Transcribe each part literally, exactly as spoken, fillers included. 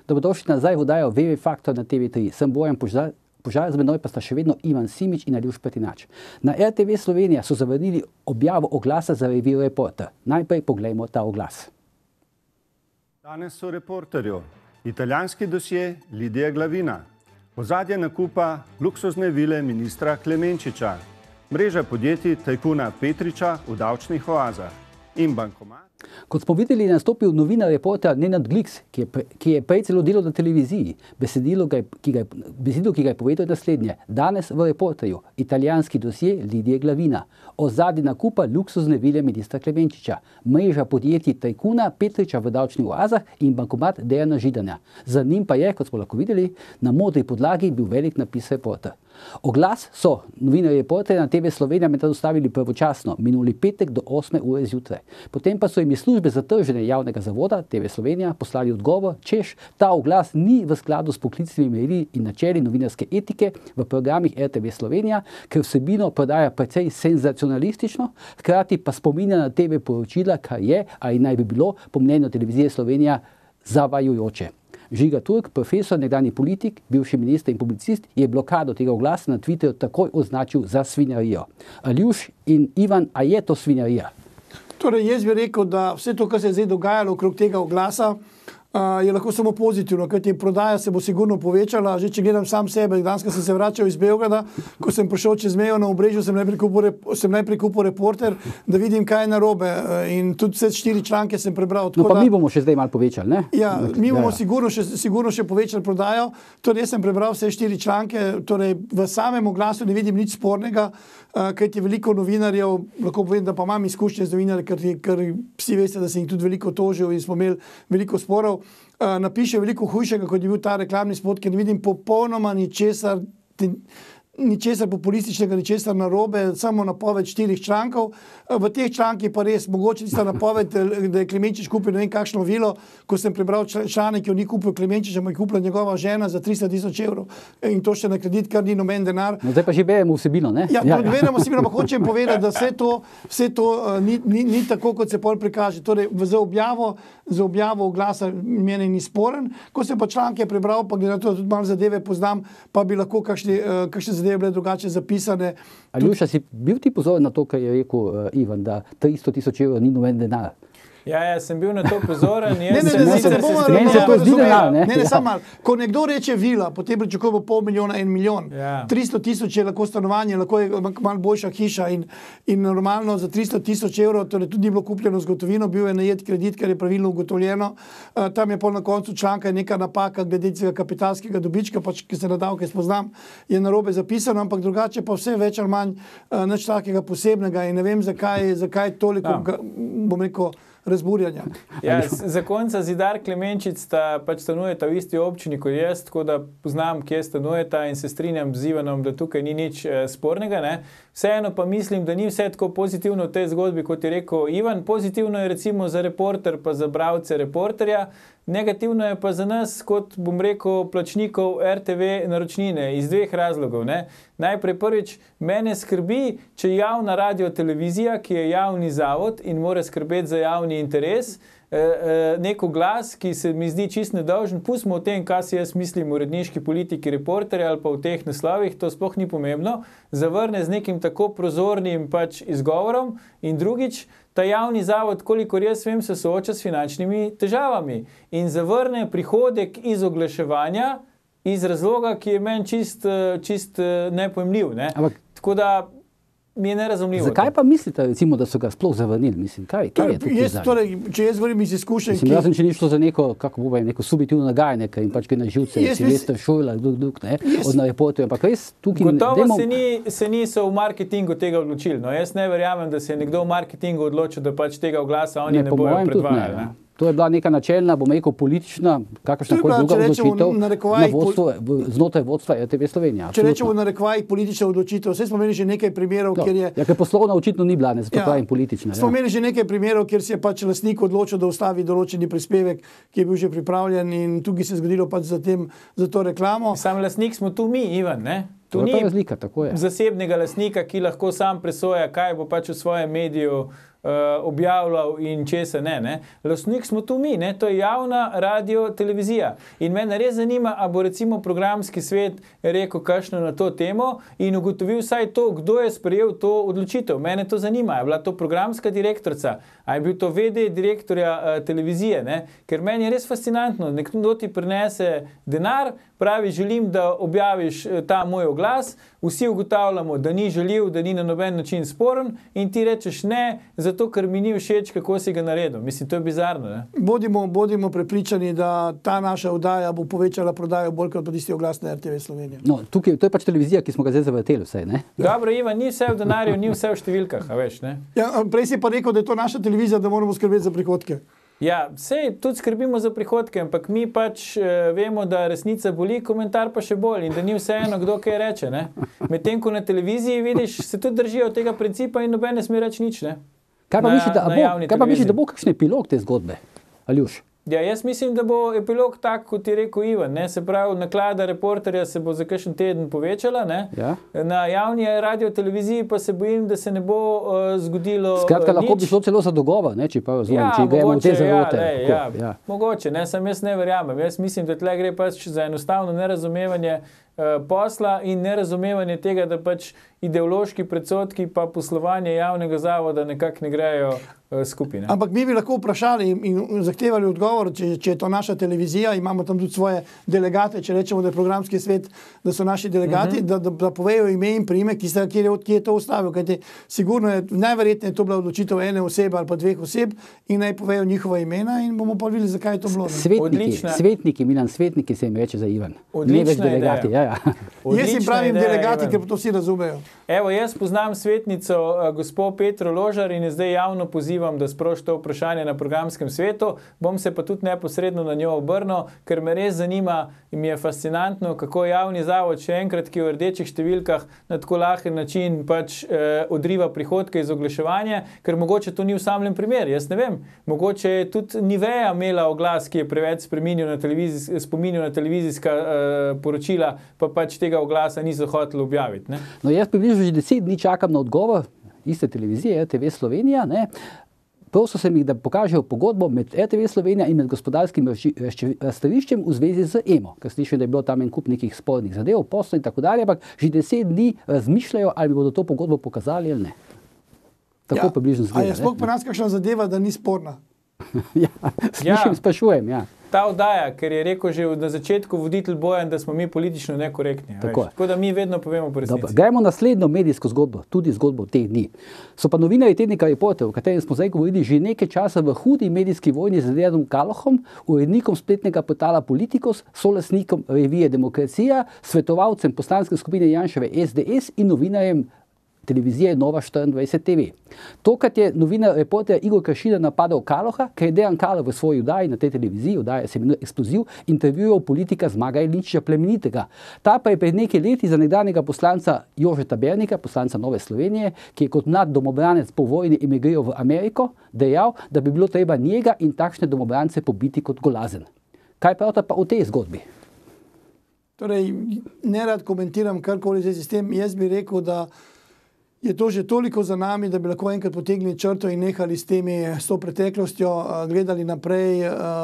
Dobrodošli nazaj v oddajo V V Faktor na T V tri. Sem Bojan Požar, Požar, z menoj pa sta še vedno Ivan Simič in Aljuš Pretinač. Na R T V Slovenija so zavrnili objavo oglasa za reviju Reporter. Najprej poglejmo ta oglas. Danes so Reporterju. Italijanski dosje Lidija Glavina. Ozadje nakupa luksuzne vile ministra Klemenčiča. Mreža podjetij tajkuna Petriča v davčnih oazah. In bankomat. Kot smo videli, je nastopil novinar Reportera Nenad Gliks, ki je, pre, ki je prej celo delal na televiziji. Besedilo, ga je, ki ga je, besedilo, ki ga je povedal naslednje. Danes v Reporterju. Italijanski dosje Lidije Glavina. Ozadje nakupa luksuzne vile ministra Klemenčiča. Mreža podjetij tajkuna Petriča v davčnih oazah in bankomat Dejana Židana. Za njim pa je, kot smo lahko videli, na modri podlagi bil velik napis Reporter. Oglas so novinarji Reporterja na T V Slovenija med dostavili pravočasno, minuli petek do osme ure zjutraj. Potem pa so jim službe za trženje javnega zavoda T V Slovenija poslali odgovor, češ, ta oglas ni v skladu s poklicnimi merili in načeli novinarske etike v programih R T V Slovenija, ker vsebino prodaja precej senzacionalistično, hkrati pa spominja na T V poročila, kar je, ali naj bi bilo, po mnenju Televizije Slovenija, zavajajoče. Žiga Turk, profesor, nekdanji politik, bivši minister in publicist, je blokado tega oglasa na Twitterju takoj označil za svinjarijo. Aljuš in Ivan, a je to svinjarija? Torej, jaz bi rekel, da vse to, kar se je zdaj dogajalo okrog tega oglasa, Uh, je lahko samo pozitivno, kajti prodaja se bo sigurno povečala. Že če gledam sam sebe, danes sem se vračal iz Beograda, ko sem prišel čez mejo na Obrežju, sem najprej kupil, sem najprej kupil Reporter, da vidim, kaj je narobe. In tudi vse štiri članke sem prebral. No pa da, mi bomo še zdaj malo povečali, ne? Ja, mi bomo ja, ja. Sigurno, še, sigurno še povečali prodajo. Torej, jaz sem prebral vse štiri članke, torej v samem oglasu ne vidim nič spornega, uh, kajti veliko novinarjev, lahko povem, da pa imam izkušnje z novinarji, ker, ker vsi veste, da sem jih tudi veliko tožil in smo imeli veliko sporov. Uh, napiše veliko hujšega, kot je bil ta reklamni spot, ker ne vidim popolnoma ničesar, ničesar populističnega, ničesar narobe, samo napoved štirih člankov. Uh, v teh člankih pa res, mogoče tista napoved, da je Klemenčič kupil ne vem kakšno vilo, ko sem prebral članek, ki jo ni kupil Klemenčič, ampak je kupila njegova žena za tristo tisoč evrov in to še na kredit, kar ni noben denar. No, zdaj pa že beremo vsebino, ne? Ja, ja, ja. beremo vsebino, ampak hočem povedati, da vse to, vse to uh, ni, ni, ni tako, kot se pol prikaže. Torej, za objavo za objavo oglasa meni ni sporen. Ko sem pa članke prebral, pa glede na to, da tudi malo zadeve poznam, pa bi lahko kakšne, uh, kakšne zadeve bile drugače zapisane. Aljuša, si bil ti pozoren na to, kar je rekel uh, Ivan, da tristo tisoč evrov ni noben denar? Ja, ja, sem bil na to pozoren. Ne, ne, ne, ne, se bomo razumeli. Ne, ne, samo malo. Ko nekdo reče vila, potem pričakujemo pol milijona, en milijon. tristo tisoč je lahko stanovanje, lahko je malo boljša hiša in, in normalno za tristo tisoč evrov, torej tudi ni bilo kupljeno z gotovino, bil je najet kredit, kar je pravilno ugotovljeno. Uh, tam je pol na koncu članka neka napaka glede tega kapitalskega dobička, pač, ki se na davke spoznam, je narobe zapisano, ampak drugače pa vse več ali manj uh, nič takega posebnega in ne vem, zakaj, zakaj toliko, ga, bom rekel, razburjanja. Ja, za konca Zidar Klemenčič sta pač stanujeta v isti občini kot jaz, tako da poznam, kje stanujeta in se strinjam z Ivanom, da tukaj ni nič eh, spornega. Ne? Vseeno pa mislim, da ni vse tako pozitivno v tej zgodbi, kot je rekel Ivan. Pozitivno je recimo za Reporter pa za bralce Reporterja, negativno je pa za nas, kot bom rekel, plačnikov R T V naročnine, iz dveh razlogov. Ne? Najprej prvič, mene skrbi, če javna radiotelevizija, ki je javni zavod in mora skrbeti za javni interes, nek oglas, ki se mi zdi čist nedolžen, pustimo o tem, kaj si jaz mislim o uredniški politiki Reporterja ali pa v teh naslovih, to sploh ni pomembno, zavrne z nekim tako prozornim pač izgovorom in drugič, ta javni zavod, kolikor jaz vem, se sooča s finančnimi težavami in zavrne prihodek iz oglaševanja iz razloga, ki je meni čist, čist nepojmljiv. Ne? Ampak, tako da mi je nerazumljivo. Zakaj pa mislite, recimo, da so ga sploh zavrnili? Mislim, kaj, kaj je tukaj jaz, torej, če jaz govorim iz izkušenj... Mislim, jaz sem, če ni šlo za neko, kako bo neko subjektivno nagajanje, ki jim pač kaj na živce, Silvester Šojla, drug, drug, ne, yes. od na Reporterju, ampak res tukaj... Gotovo demo... se, ni, se niso v marketingu tega odločili. No, jaz ne verjamem, da se je nekdo v marketingu odločil, da pač tega oglasa oni ne, ne bojo predvajali. Ne. To je bila neka načelna, bom rekel, politična, kakršna kot druga odločitev na vodstvo, znotraj vodstva R T V Slovenija. Če rečemo na narekovajih politična odločitev, vse smo imeli že nekaj primerov, no, kjer je... Ja, ker poslovna očitno ni bila, ne, zato ja, pravim politična. Smo ja. imeli že nekaj primerov, kjer si je pač lastnik odločil, da ustavi določeni prispevek, ki je bil že pripravljen in tukaj se je zgodilo pač za, tem, za to reklamo. Sam lastnik smo tu mi, Ivan, ne? Tu to ni razlika, tako je. Zasebnega lastnika, ki lahko sam presoja, kaj bo pač v svojem mediju objavljal in česa ne, ne. Lastnik smo tu mi, ne, to je javna radio televizija. In mene res zanima, a bo recimo programski svet rekel kakšno na to temo in ugotovil vsaj to, kdo je sprejel to odločitev. Mene to zanima, je bila to programska direktorica, a je bil to V D direktorja uh, televizije, ne? Ker meni je res fascinantno, nekdo ti prinese denar, pravi, želim, da objaviš ta moj oglas, vsi ugotavljamo, da ni željiv, da ni na noben način sporen in ti rečeš ne, zato ker mi ni všeč, kako si ga naredil. Mislim, to je bizarno. Ne? Bodimo, bodimo prepričani, da ta naša oddaja bo povečala prodajo bolj kot pa tisti oglas na R T V Slovenija. No, tukaj, to je pač televizija, ki smo ga zdaj zavrteli vse, ne? Dobro, Ivan, ni vse v denarju, ni vse v številkah, a veš, ne? Ja, prej si pa rekel, da je to naša televizija, da moramo skrbeti za prihodke. Ja, sej tudi skrbimo za prihodke, ampak mi pač e, vemo, da resnica boli, komentar pa še bolj in da ni vseeno, kdo kaj reče, ne? Medtem, ko na televiziji vidiš, se tudi držijo tega principa in noben ne sme reči nič, ne? Kaj pa misliš, da, bo, da bo kakšen epilog te zgodbe, Aljuš? Ja, jaz mislim, da bo epilog tak, kot je rekel Ivan, ne? Se pravi, naklada Reporterja se bo za kakšen teden povečala, ne? Ja. Na javni radio televiziji pa se bojim, da se ne bo uh, zgodilo Skratka, uh, lahko nič. bi šlo celo za dogovor, ne? Če pa razumem, Ja, če gremo v te mogoče, zarote. ja, lej, ja, ja. mogoče, ne, sam jaz ne verjamem. Jaz mislim, da tle gre pač za enostavno nerazumevanje uh, posla in nerazumevanje tega, da pač ideološki predsodki pa poslovanje javnega zavoda nekako ne grejo uh, skupaj. Ne? Ampak mi bi lahko vprašali in, in zahtevali odgovor, če, če je to naša televizija, imamo tam tudi svoje delegate, če rečemo, da je programski svet, da so naši delegati, uh -huh. da, da, da povejo ime in priimek, ki, kje je, kje je to ustavil. Kajte, sigurno je, najverjetneje to bila odločitev ene osebe ali pa dveh oseb in naj povejo njihova imena in bomo pa videli, zakaj je to bilo. Svetniki, svetniki, Milan, svetniki se jim reče za Ivan. Odlična ne več delegati. Ja, ja. Jaz jim pravim ideja, delegati, Ivan. ker to vsi razumejo. Evo, jaz poznam svetnico uh, gospod Petro Ložar in zdaj javno pozivam, da sproži to vprašanje na programskem svetu. Bom se pa tudi neposredno na njo obrnil, ker me res zanima in mi je fascinantno, kako javni zavod še enkrat, ki v rdečih številkah na tako lahen način pač eh, odriva prihodke iz oglaševanja, ker mogoče to ni usamljen primer, jaz ne vem. Mogoče je tudi Nivea imela oglas, ki je preveč spominjal na, televizijs, spominjal na televizijska eh, poročila, pa pač tega oglasa niso hoteli objaviti. Ne? No, jaz približno že deset dni čakam na odgovor iste televizije, R T V Slovenija, ne? Prosil sem jih, da pokažejo pogodbo med R T V Slovenija in med gospodarskim razstaviščem v zvezi z Emo, ker slišim, da je bilo tam en kup nekih spornih zadev, poslov in tako dalje, ampak že deset dni razmišljajo, ali bodo to pogodbo pokazali ali ne. Tako ja, približno zgleda. A je sploh pa nas kakšna zadeva, da ni sporna? ja, slišim, ja. Sprašujem, ja. Ta oddaja, ker je rekel že na začetku voditelj Bojan, da smo mi politično nekorektni. Tako, Tako da mi vedno povemo po resnici. Gremo naslednjo medijsko zgodbo, tudi zgodbo teh dni. So pa novinarji tednika Reporter, o katerem smo zdaj govorili že nekaj časa v hudi medijski vojni z Dejanom Kalohom, urednikom spletnega portala Politikos, solastnikom revije Demokracija, svetovalcem poslanske skupine Janševe S D S in novinarjem televizije Nova štiriindvajset T V. Tokrat je novinar Reporterja Igor Kršina napadal Kaloha, ker je Dejan Kaloh v svoji oddaji na tej televiziji, oddaja se imenuje Eksploziv, intervjuval politika Zmaga Jelinčiča Plemenitega. Ta pa je pred nekaj leti za nekdanjega poslanca Jožeta Bernika, poslanca Nove Slovenije, ki je kot mlad domobranec po vojni emigriral v Ameriko, dejal, da bi bilo treba njega in takšne domobrance pobiti kot golazen. Kaj pravite pa o tej zgodbi? Torej, ne rad komentiram karkoli z sistem. Jaz bi rekel, da je to že toliko za nami, da bi lahko enkrat potegnili črto in nehali s temi, s to preteklostjo, gledali naprej,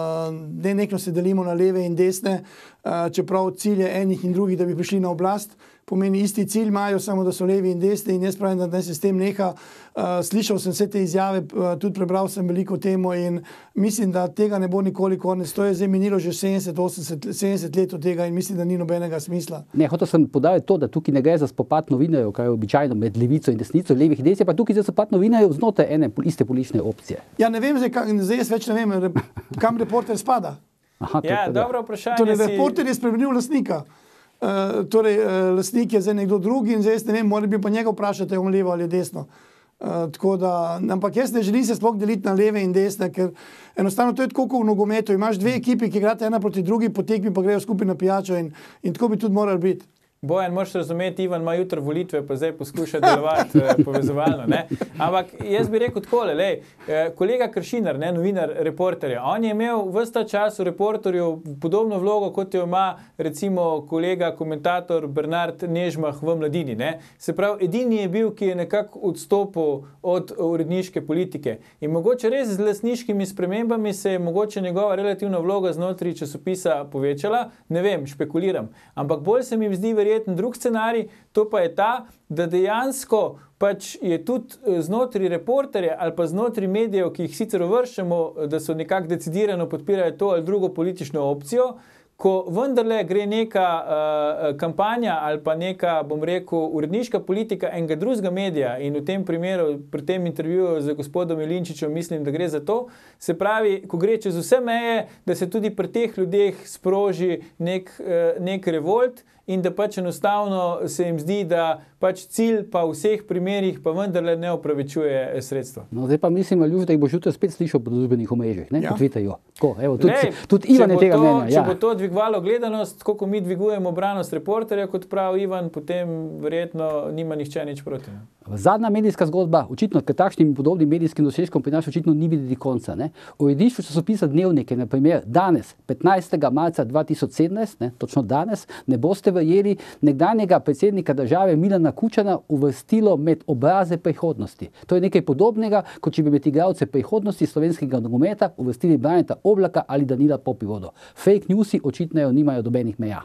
ne nekno se delimo na leve in desne, čeprav cilje enih in drugih, da bi prišli na oblast, pomeni isti cilj imajo, samo da so levi in desni in jaz pravim, da naj se s tem neha. Slišal sem vse te izjave, tudi prebral sem veliko temo in mislim, da tega ne bo nikoli konec. To je zdaj minilo že sedemdeset, osemdeset, sedemdeset let od tega in mislim, da ni nobenega smisla. Ne, hotel sem podariti to, da tukaj ne gre za spopad novinarjev, kar je običajno med levico in desnico, levih in desnih, pa tukaj za spopad novinarjev znotraj ene iste politične opcije. Ja, ne vem, zdaj, zdaj jaz več ne vem, kam Reporter spada. Aha, to, ja, to, dobro vprašanje. Torej, si... Reporter je spremenil lastnika. Uh, torej, uh, lastnik je zdaj nekdo drugi in zdaj jaz ne vem, mora bi pa njega vprašati, je on levo ali desno. Uh, tako da, ampak jaz ne želim se sploh deliti na leve in desne, ker enostavno to je tako kot v nogometu. Imaš dve ekipi, ki igrate ena proti drugi, po tekmi pa grejo skupaj na pijačo in, in tako bi tudi morali biti. Bojan, moraš razumeti, Ivan ima jutri volitve, pa zdaj poskuša delovati eh, povezovalno. Ne? Ampak jaz bi rekel takole, lej, eh, kolega Kršinar, ne, novinar Reporterja, on je imel ves ta čas v Reporterju podobno vlogo, kot jo ima recimo kolega komentator Bernard Nežmah v Mladini. Ne? Se pravi, edini je bil, ki je nekako odstopil od uredniške politike. In mogoče res z lastniškimi spremembami se je mogoče njegova relativna vloga znotraj časopisa povečala, ne vem, špekuliram. Ampak bolj se mi zdi verjetno drug scenarij, to pa je ta, da dejansko pač je tudi znotraj Reporterja ali pa znotraj medijev, ki jih sicer uvrščamo, da so nekako decidirano podpirajo to ali drugo politično opcijo, ko vendarle gre neka uh, kampanja ali pa neka, bom rekel, uredniška politika enega drugega medija in v tem primeru, pri tem intervjuju z gospodom Jelinčičem, mislim, da gre za to, se pravi, ko gre čez vse meje, da se tudi pri teh ljudeh sproži nek, uh, nek revolt in da pač enostavno se jim zdi, da pač cilj pa v vseh primerih pa vendarle ne upravičuje sredstva. No, zdaj pa mislim, Aljuš, da jih boš jutri spet slišal po družbenih omrežjih, ne, ja. po Twitterju. Ko, evo, tudi, Lej, tudi Ivan je tega to, mnenja. Če Ja. bo to dvigovalo gledanost, koliko mi dvigujemo branost Reporterja, kot pravi Ivan, potem verjetno nima nihče nič proti. Ne? Zadnja medijska zgodba, očitno, ker takšnim in podobnim medijskim dosežkom pri nas očitno ni videti konca. Ne. Uredništvo časopisa Dnevnik je, na primer, danes, petnajstega marca dva tisoč sedemnajst, ne, točno danes, ne boste verjeli, nekdanjega predsednika države Milana Kučana uvrstilo med obraze prihodnosti. To je nekaj podobnega, kot če bi med igralce prihodnosti slovenskega nogometa uvrstili Braneta Oblaka ali Danila Popivodo. Fake newsi očitnejo nimajo dobenih meja.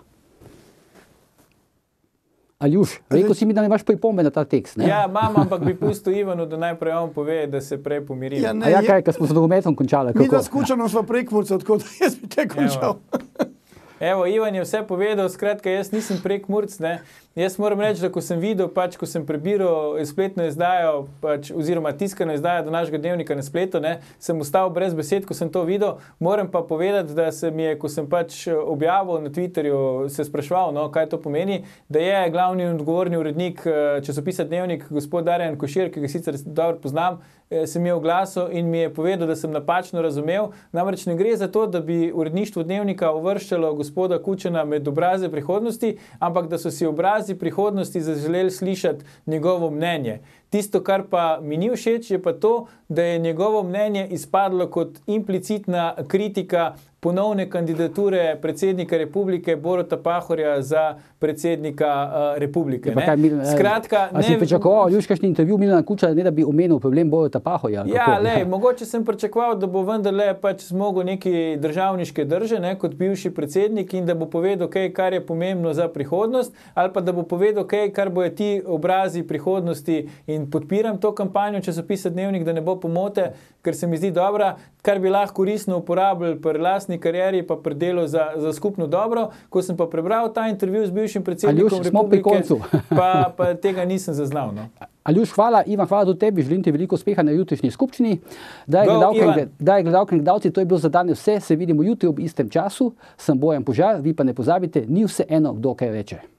Aljuš, rekel si mi, da ne imaš pripombe na ta tekst, ne? Ja, imam, ampak bi pustil Ivanu, da najprej on pove, da se prej pomirimo. Ja, ne, A ja, je- kaj, ker smo z nogometom končali, Mi da kako? skučamo sva prekmurca, tako da jaz bi te končal. Evo, Ivan je vse povedal, skratka, jaz nisem Prekmurec, ne. Jaz moram reči, da ko sem videl, pač, ko sem prebiral spletno izdajo, pač, oziroma tiskano izdajo do našega Dnevnika na spletu, ne, sem ostal brez besed, ko sem to videl. Moram pa povedati, da se mi je, ko sem pač objavil na Twitterju, se spraševal, no, kaj to pomeni, da je glavni in odgovorni urednik eh, časopisa Dnevnik, gospod Darjan Košir, ki ga sicer dobro poznam, eh, se mi je oglasil in mi je povedal, da sem napačno razumel. Namreč ne gre za to, da bi uredništvo Dnevnika uvrščalo gospoda Kučana med obraze prihodnosti, ampak da so si obrazi prihodnosti zaželeli slišati njegovo mnenje. Tisto, kar pa mi ni všeč, je pa to, da je njegovo mnenje izpadlo kot implicitna kritika ponovne kandidature predsednika republike Boruta Pahorja za predsednika uh, republike. Pa kaj, Milan, Skratka, a si ne, pričakoval, Aljuš, kakšni intervju Milana Kučana, ne da bi omenil problem Boruta Pahorja? ali ja, kako? lej, mogoče sem pričakoval, da bo vendarle pač zmogel neki državniške drže, ne, kot bivši predsednik in da bo povedal kaj, kar je pomembno za prihodnost, ali pa da bo povedal kaj, kar bojo ti obrazi prihodnosti in podpiram to kampanjo časopisa Dnevnik, da ne bo pomote, ker se mi zdi dobra, kar bi lahko koristno uporabljali pri lastni karieri pa pri delu za, za skupno dobro. Ko sem pa prebral ta intervju z bivšim predsednikom Aljuš, smo pri republike, koncu. pa, pa tega nisem zaznal. No. Aljuš, hvala, Ivan, hvala tudi tebi, želim ti veliko uspeha na jutrišnji skupščini. Daj, Go, gledalke, in Ivan. gled- daj, gledalke in gledalci, to je bilo za danes vse, se vidimo jutri ob istem času. Sem Bojan Požar, vi pa ne pozabite, ni vse eno, kdo kaj reče.